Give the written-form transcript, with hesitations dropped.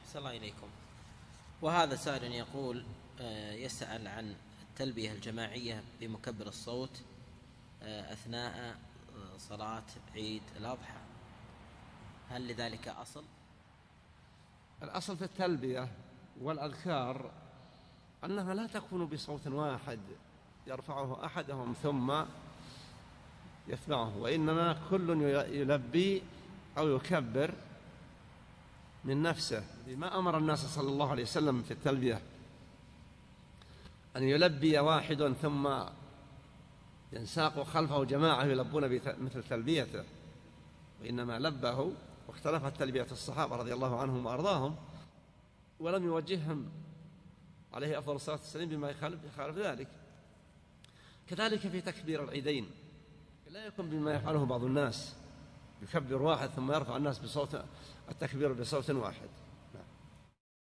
أحسن الله إليكم. وهذا سائل يقول يسأل عن التلبية الجماعية بمكبر الصوت أثناء صلاة عيد الأضحى، هل لذلك أصل؟ الأصل في التلبية والأذكار أنها لا تكون بصوت واحد يرفعه أحدهم ثم يتبعه، وإنما كل يلبي أو يكبر من نفسه، بما أمر الناس صلى الله عليه وسلم في التلبية أن يلبي واحد ثم ينساق خلفه جماعة يلبون مثل تلبيته، وإنما لبه واختلفت تلبية الصحابة رضي الله عنهم وأرضاهم، ولم يوجههم عليه أفضل الصلاة والسلام بما يخالف ذلك. كذلك في تكبير العيدين لا يكون بما يفعله بعض الناس، يكبر واحد ثم يرفع الناس بصوت التكبير بصوت واحد.